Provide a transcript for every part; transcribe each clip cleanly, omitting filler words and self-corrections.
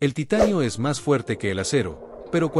El titanio es más fuerte que el acero, pero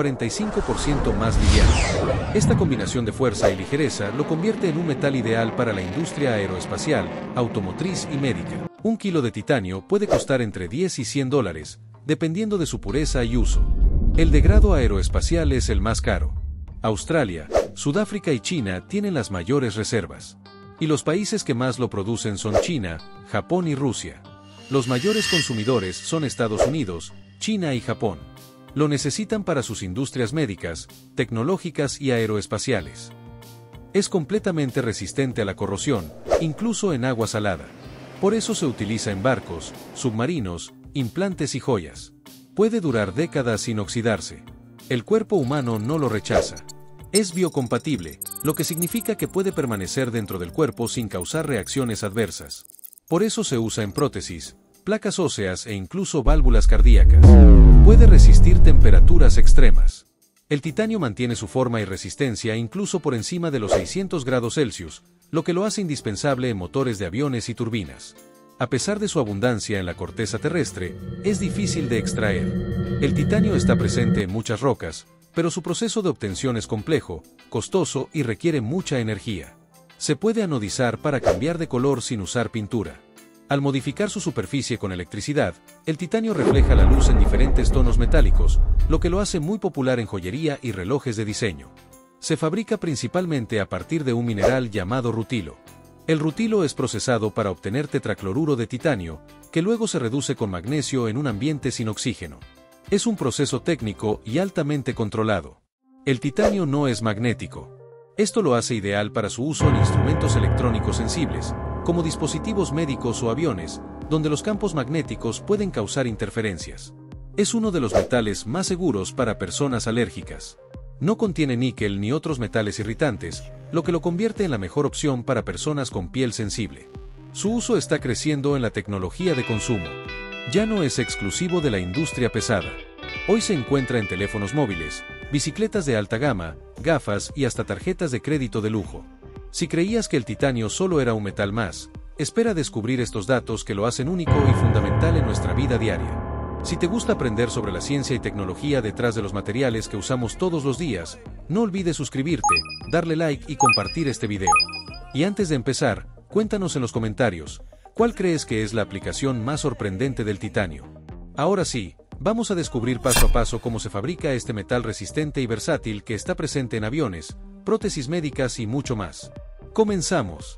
45% más liviano. Esta combinación de fuerza y ligereza lo convierte en un metal ideal para la industria aeroespacial, automotriz y médica. Un kilo de titanio puede costar entre 10 y 100 dólares, dependiendo de su pureza y uso. El de grado aeroespacial es el más caro. Australia, Sudáfrica y China tienen las mayores reservas. Y los países que más lo producen son China, Japón y Rusia. Los mayores consumidores son Estados Unidos, China y Japón. Lo necesitan para sus industrias médicas, tecnológicas y aeroespaciales. Es completamente resistente a la corrosión, incluso en agua salada. Por eso se utiliza en barcos, submarinos, implantes y joyas. Puede durar décadas sin oxidarse. El cuerpo humano no lo rechaza. Es biocompatible, lo que significa que puede permanecer dentro del cuerpo sin causar reacciones adversas. Por eso se usa en prótesis, placas óseas e incluso válvulas cardíacas. Puede resistir temperaturas extremas. El titanio mantiene su forma y resistencia incluso por encima de los 600 grados Celsius, lo que lo hace indispensable en motores de aviones y turbinas. A pesar de su abundancia en la corteza terrestre, es difícil de extraer. El titanio está presente en muchas rocas, pero su proceso de obtención es complejo, costoso y requiere mucha energía. Se puede anodizar para cambiar de color sin usar pintura. Al modificar su superficie con electricidad, el titanio refleja la luz en diferentes tonos metálicos, lo que lo hace muy popular en joyería y relojes de diseño. Se fabrica principalmente a partir de un mineral llamado rutilo. El rutilo es procesado para obtener tetracloruro de titanio, que luego se reduce con magnesio en un ambiente sin oxígeno. Es un proceso técnico y altamente controlado. El titanio no es magnético. Esto lo hace ideal para su uso en instrumentos electrónicos sensibles, como dispositivos médicos o aviones, donde los campos magnéticos pueden causar interferencias. Es uno de los metales más seguros para personas alérgicas. No contiene níquel ni otros metales irritantes, lo que lo convierte en la mejor opción para personas con piel sensible. Su uso está creciendo en la tecnología de consumo. Ya no es exclusivo de la industria pesada. Hoy se encuentra en teléfonos móviles, bicicletas de alta gama, gafas y hasta tarjetas de crédito de lujo. Si creías que el titanio solo era un metal más, espera descubrir estos datos que lo hacen único y fundamental en nuestra vida diaria. Si te gusta aprender sobre la ciencia y tecnología detrás de los materiales que usamos todos los días, no olvides suscribirte, darle like y compartir este video. Y antes de empezar, cuéntanos en los comentarios, ¿cuál crees que es la aplicación más sorprendente del titanio? Ahora sí, vamos a descubrir paso a paso cómo se fabrica este metal resistente y versátil que está presente en aviones, prótesis médicas y mucho más. ¡Comenzamos!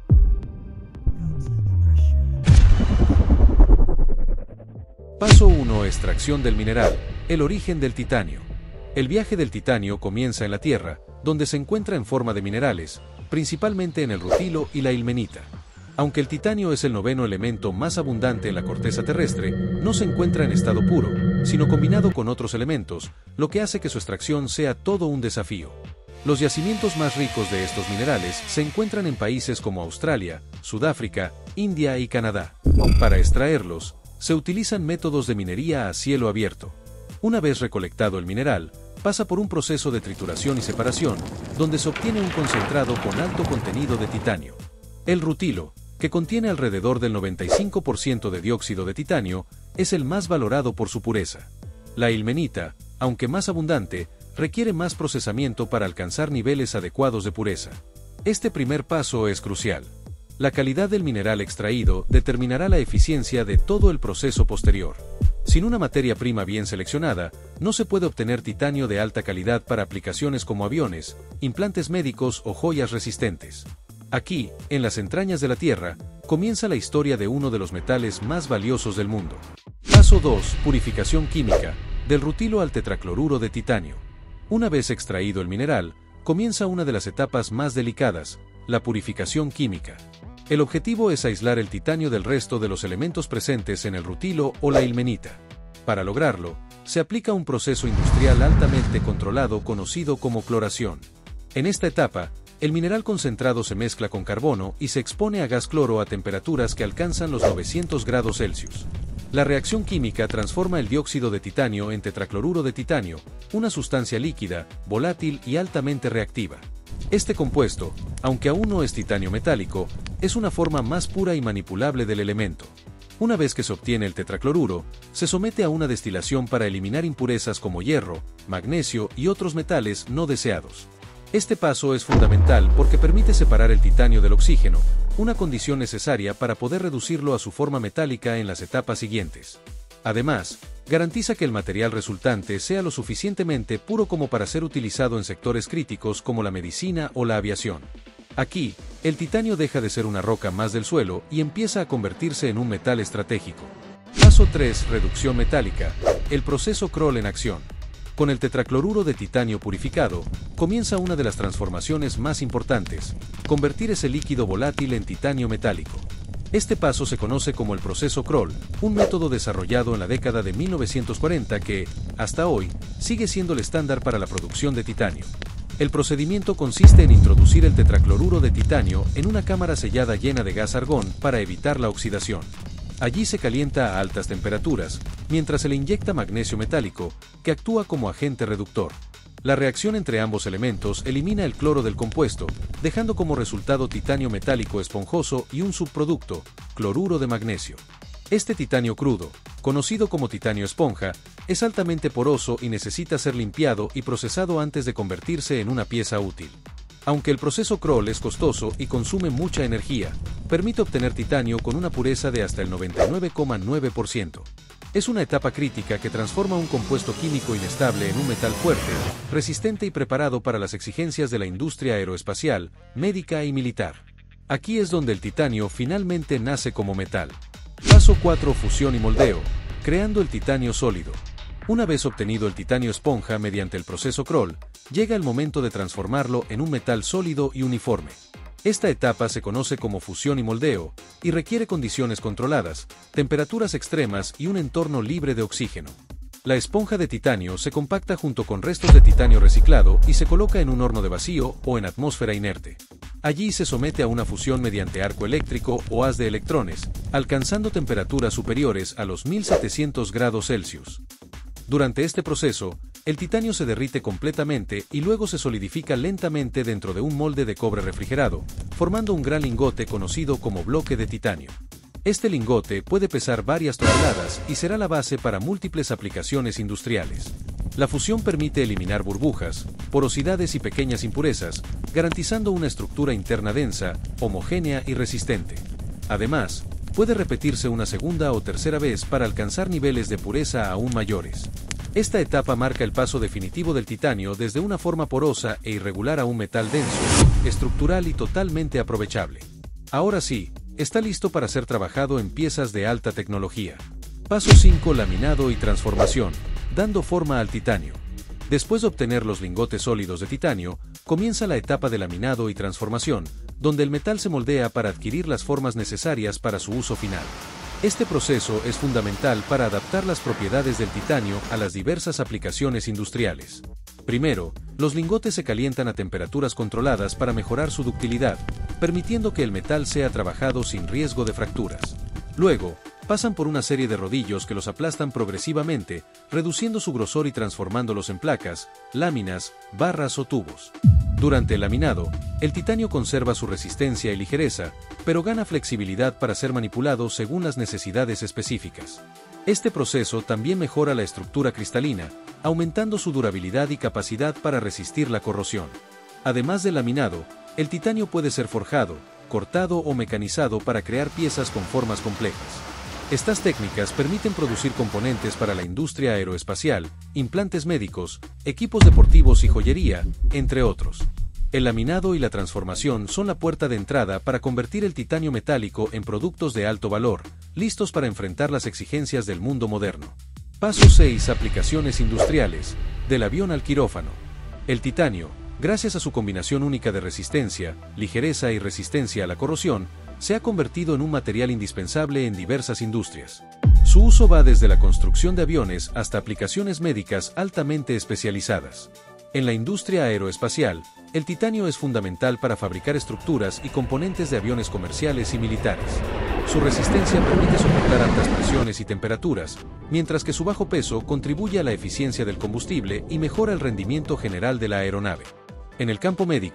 Paso 1. Extracción del mineral. El origen del titanio. El viaje del titanio comienza en la Tierra, donde se encuentra en forma de minerales, principalmente en el rutilo y la ilmenita. Aunque el titanio es el noveno elemento más abundante en la corteza terrestre, no se encuentra en estado puro, sino combinado con otros elementos, lo que hace que su extracción sea todo un desafío. Los yacimientos más ricos de estos minerales se encuentran en países como Australia, Sudáfrica, India y Canadá. Para extraerlos, se utilizan métodos de minería a cielo abierto. Una vez recolectado el mineral, pasa por un proceso de trituración y separación, donde se obtiene un concentrado con alto contenido de titanio. El rutilo, que contiene alrededor del 95% de dióxido de titanio, es el más valorado por su pureza. La ilmenita, aunque más abundante, requiere más procesamiento para alcanzar niveles adecuados de pureza. Este primer paso es crucial. La calidad del mineral extraído determinará la eficiencia de todo el proceso posterior. Sin una materia prima bien seleccionada, no se puede obtener titanio de alta calidad para aplicaciones como aviones, implantes médicos o joyas resistentes. Aquí, en las entrañas de la Tierra, comienza la historia de uno de los metales más valiosos del mundo. Paso 2. Purificación química, del rutilo al tetracloruro de titanio. Una vez extraído el mineral, comienza una de las etapas más delicadas, la purificación química. El objetivo es aislar el titanio del resto de los elementos presentes en el rutilo o la ilmenita. Para lograrlo, se aplica un proceso industrial altamente controlado conocido como cloración. En esta etapa, el mineral concentrado se mezcla con carbono y se expone a gas cloro a temperaturas que alcanzan los 900 grados Celsius. La reacción química transforma el dióxido de titanio en tetracloruro de titanio, una sustancia líquida, volátil y altamente reactiva. Este compuesto, aunque aún no es titanio metálico, es una forma más pura y manipulable del elemento. Una vez que se obtiene el tetracloruro, se somete a una destilación para eliminar impurezas como hierro, magnesio y otros metales no deseados. Este paso es fundamental porque permite separar el titanio del oxígeno, una condición necesaria para poder reducirlo a su forma metálica en las etapas siguientes. Además, garantiza que el material resultante sea lo suficientemente puro como para ser utilizado en sectores críticos como la medicina o la aviación. Aquí, el titanio deja de ser una roca más del suelo y empieza a convertirse en un metal estratégico. Paso 3. Reducción metálica. El proceso Kroll en acción. Con el tetracloruro de titanio purificado, comienza una de las transformaciones más importantes: convertir ese líquido volátil en titanio metálico. Este paso se conoce como el proceso Kroll, un método desarrollado en la década de 1940 que, hasta hoy, sigue siendo el estándar para la producción de titanio. El procedimiento consiste en introducir el tetracloruro de titanio en una cámara sellada llena de gas argón para evitar la oxidación. Allí se calienta a altas temperaturas, mientras se le inyecta magnesio metálico, que actúa como agente reductor. La reacción entre ambos elementos elimina el cloro del compuesto, dejando como resultado titanio metálico esponjoso y un subproducto, cloruro de magnesio. Este titanio crudo, conocido como titanio esponja, es altamente poroso y necesita ser limpiado y procesado antes de convertirse en una pieza útil. Aunque el proceso Kroll es costoso y consume mucha energía, permite obtener titanio con una pureza de hasta el 99,9%. Es una etapa crítica que transforma un compuesto químico inestable en un metal fuerte, resistente y preparado para las exigencias de la industria aeroespacial, médica y militar. Aquí es donde el titanio finalmente nace como metal. Paso 4. Fusión y moldeo, creando el titanio sólido. Una vez obtenido el titanio esponja mediante el proceso Kroll, llega el momento de transformarlo en un metal sólido y uniforme. Esta etapa se conoce como fusión y moldeo, y requiere condiciones controladas, temperaturas extremas y un entorno libre de oxígeno. La esponja de titanio se compacta junto con restos de titanio reciclado y se coloca en un horno de vacío o en atmósfera inerte. Allí se somete a una fusión mediante arco eléctrico o haz de electrones, alcanzando temperaturas superiores a los 1700 grados Celsius. Durante este proceso, el titanio se derrite completamente y luego se solidifica lentamente dentro de un molde de cobre refrigerado, formando un gran lingote conocido como bloque de titanio. Este lingote puede pesar varias toneladas y será la base para múltiples aplicaciones industriales. La fusión permite eliminar burbujas, porosidades y pequeñas impurezas, garantizando una estructura interna densa, homogénea y resistente. Además, puede repetirse una segunda o tercera vez para alcanzar niveles de pureza aún mayores. Esta etapa marca el paso definitivo del titanio desde una forma porosa e irregular a un metal denso, estructural y totalmente aprovechable. Ahora sí, está listo para ser trabajado en piezas de alta tecnología. Paso 5. Laminado y transformación, dando forma al titanio. Después de obtener los lingotes sólidos de titanio, comienza la etapa de laminado y transformación, donde el metal se moldea para adquirir las formas necesarias para su uso final. Este proceso es fundamental para adaptar las propiedades del titanio a las diversas aplicaciones industriales. Primero, los lingotes se calientan a temperaturas controladas para mejorar su ductilidad, permitiendo que el metal sea trabajado sin riesgo de fracturas. Luego, pasan por una serie de rodillos que los aplastan progresivamente, reduciendo su grosor y transformándolos en placas, láminas, barras o tubos. Durante el laminado, el titanio conserva su resistencia y ligereza, pero gana flexibilidad para ser manipulado según las necesidades específicas. Este proceso también mejora la estructura cristalina, aumentando su durabilidad y capacidad para resistir la corrosión. Además del laminado, el titanio puede ser forjado, cortado o mecanizado para crear piezas con formas complejas. Estas técnicas permiten producir componentes para la industria aeroespacial, implantes médicos, equipos deportivos y joyería, entre otros. El laminado y la transformación son la puerta de entrada para convertir el titanio metálico en productos de alto valor, listos para enfrentar las exigencias del mundo moderno. Paso 6. Aplicaciones industriales, del avión al quirófano. El titanio, gracias a su combinación única de resistencia, ligereza y resistencia a la corrosión, se ha convertido en un material indispensable en diversas industrias. Su uso va desde la construcción de aviones hasta aplicaciones médicas altamente especializadas. En la industria aeroespacial, el titanio es fundamental para fabricar estructuras y componentes de aviones comerciales y militares. Su resistencia permite soportar altas presiones y temperaturas, mientras que su bajo peso contribuye a la eficiencia del combustible y mejora el rendimiento general de la aeronave. En el campo médico,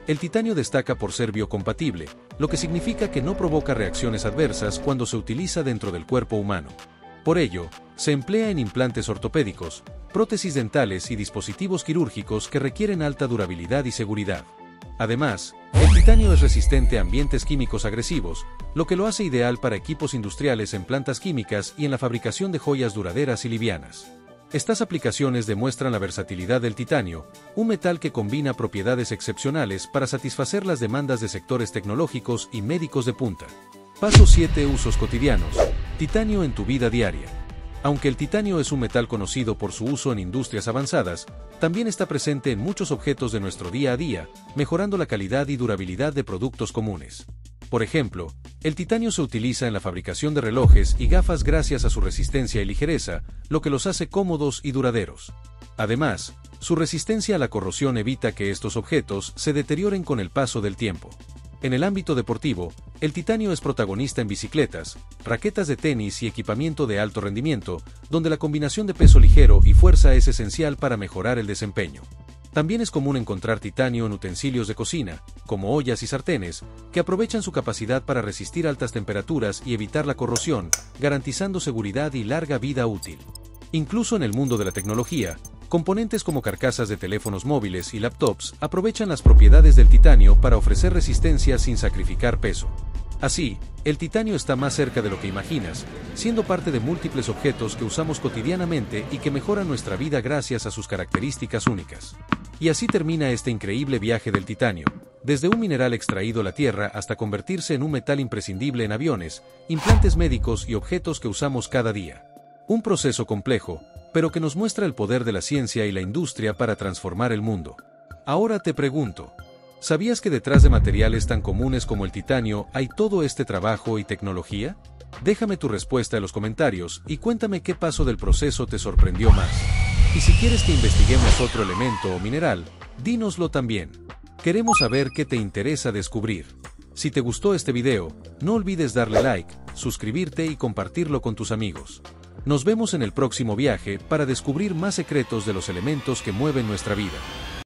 El titanio destaca por ser biocompatible, lo que significa que no provoca reacciones adversas cuando se utiliza dentro del cuerpo humano. Por ello, se emplea en implantes ortopédicos, prótesis dentales y dispositivos quirúrgicos que requieren alta durabilidad y seguridad. Además, el titanio es resistente a ambientes químicos agresivos, lo que lo hace ideal para equipos industriales en plantas químicas y en la fabricación de joyas duraderas y livianas. Estas aplicaciones demuestran la versatilidad del titanio, un metal que combina propiedades excepcionales para satisfacer las demandas de sectores tecnológicos y médicos de punta. Paso 7. Usos cotidianos. Titanio en tu vida diaria. Aunque el titanio es un metal conocido por su uso en industrias avanzadas, también está presente en muchos objetos de nuestro día a día, mejorando la calidad y durabilidad de productos comunes. Por ejemplo, el titanio se utiliza en la fabricación de relojes y gafas gracias a su resistencia y ligereza, lo que los hace cómodos y duraderos. Además, su resistencia a la corrosión evita que estos objetos se deterioren con el paso del tiempo. En el ámbito deportivo, el titanio es protagonista en bicicletas, raquetas de tenis y equipamiento de alto rendimiento, donde la combinación de peso ligero y fuerza es esencial para mejorar el desempeño. También es común encontrar titanio en utensilios de cocina, como ollas y sartenes, que aprovechan su capacidad para resistir altas temperaturas y evitar la corrosión, garantizando seguridad y larga vida útil. Incluso en el mundo de la tecnología, componentes como carcasas de teléfonos móviles y laptops aprovechan las propiedades del titanio para ofrecer resistencia sin sacrificar peso. Así, el titanio está más cerca de lo que imaginas, siendo parte de múltiples objetos que usamos cotidianamente y que mejoran nuestra vida gracias a sus características únicas. Y así termina este increíble viaje del titanio, desde un mineral extraído de la tierra hasta convertirse en un metal imprescindible en aviones, implantes médicos y objetos que usamos cada día. Un proceso complejo, pero que nos muestra el poder de la ciencia y la industria para transformar el mundo. Ahora te pregunto, ¿sabías que detrás de materiales tan comunes como el titanio hay todo este trabajo y tecnología? Déjame tu respuesta en los comentarios y cuéntame qué paso del proceso te sorprendió más. Y si quieres que investiguemos otro elemento o mineral, dínoslo también. Queremos saber qué te interesa descubrir. Si te gustó este video, no olvides darle like, suscribirte y compartirlo con tus amigos. Nos vemos en el próximo viaje para descubrir más secretos de los elementos que mueven nuestra vida.